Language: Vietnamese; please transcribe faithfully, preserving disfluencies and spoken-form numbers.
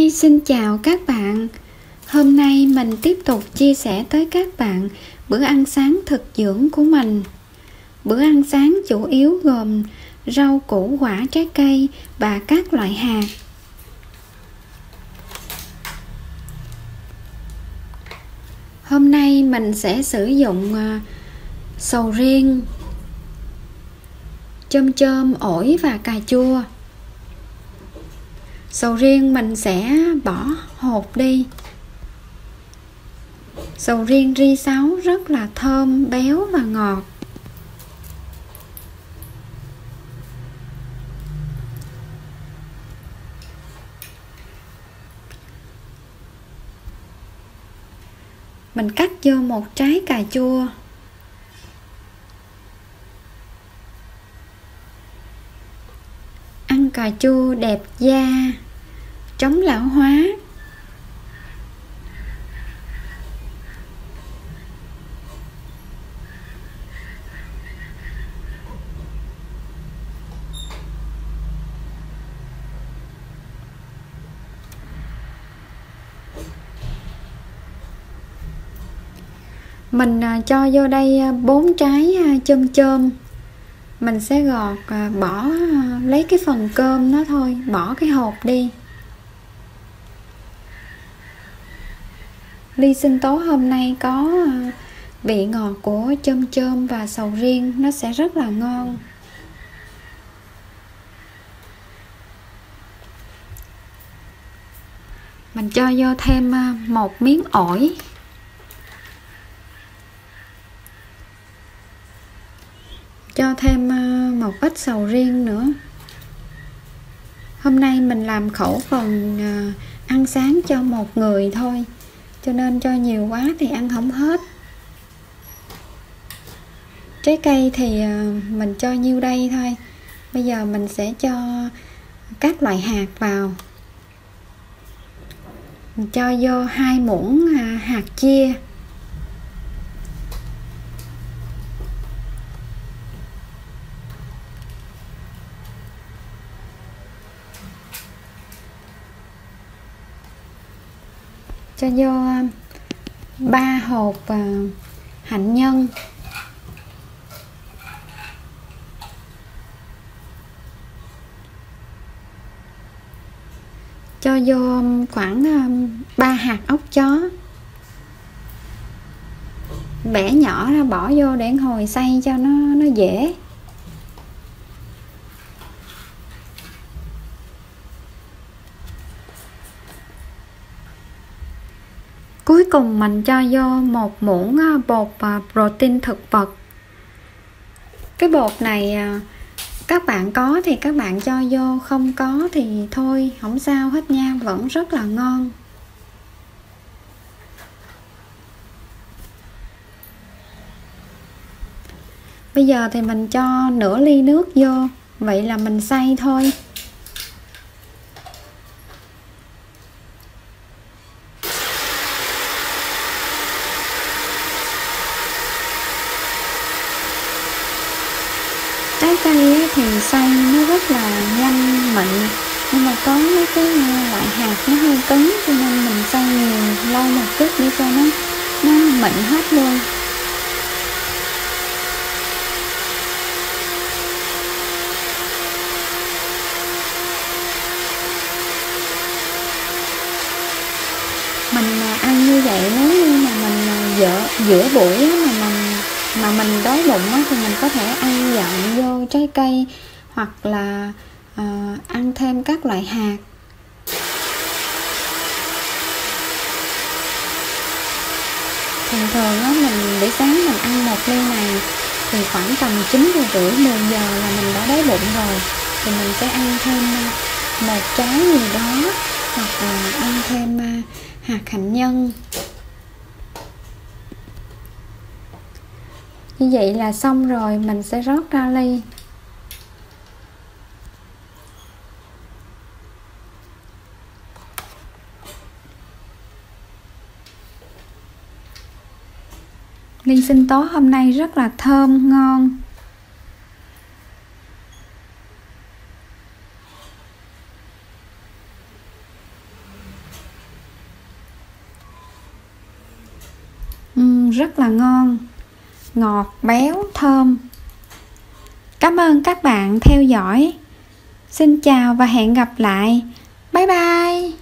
Ly xin chào các bạn. Hôm nay mình tiếp tục chia sẻ tới các bạn bữa ăn sáng thực dưỡng của mình. Bữa ăn sáng chủ yếu gồm rau củ quả, trái cây và các loại hạt. Hôm nay mình sẽ sử dụng sầu riêng, chôm chôm, ổi và cà chua. Sầu riêng mình sẽ bỏ hột đi. Sầu riêng ri sáo rất là thơm, béo và ngọt. Mình cắt vô một trái cà chua. Ăn cà chua đẹp da, chống lão hóa. Mình cho vô đây bốn trái chôm chôm. Mình sẽ gọt, bỏ lấy cái phần cơm nó thôi, bỏ cái hột đi. Ly sinh tố hôm nay có vị ngọt của chôm chôm và sầu riêng, nó sẽ rất là ngon. Mình cho vô thêm một miếng ổi. Cho thêm một ít sầu riêng nữa. Hôm nay mình làm khẩu phần ăn sáng cho một người thôi, cho nên cho nhiều quá thì ăn không hết. Trái cây thì mình cho nhiêu đây thôi. Bây giờ mình sẽ cho các loại hạt vào. Mình cho vô hai muỗng hạt chia. Cho vô ba hộp hạnh nhân. Cho vô khoảng ba hạt ốc chó. Bẻ nhỏ ra bỏ vô để hồi xay cho nó nó dễ. Cuối cùng mình cho vô một muỗng bột protein thực vật. Cái bột này các bạn có thì các bạn cho vô, không có thì thôi, không sao hết nha, vẫn rất là ngon. Bây giờ thì mình cho nửa ly nước vô, vậy là mình xay thôi. Trái cây thì xay nó rất là nhanh mịn, nhưng mà có mấy cái loại hạt nó hơi cứng, cho nên mình xay nhiều lâu một chút để cho nó nó mịn hết luôn. Mình ăn như vậy nếu như mà mình giữa, giữa buổi mà mình mà mình đói bụng thì mình có thể ăn dặm vô trái cây, hoặc là à, ăn thêm các loại hạt. Thường thường á, mình buổi sáng mình ăn một ly này thì khoảng tầm chín giờ rưỡi mười giờ là mình đã đói bụng rồi, thì mình sẽ ăn thêm một trái gì đó, hoặc là ăn thêm hạt hạnh nhân. Như vậy là xong rồi, mình sẽ rót ra ly. Ly sinh tố hôm nay rất là thơm, ngon. ăn rất là ngon, ngọt, béo, thơm. Cảm ơn các bạn theo dõi. Xin chào và hẹn gặp lại. Bye bye.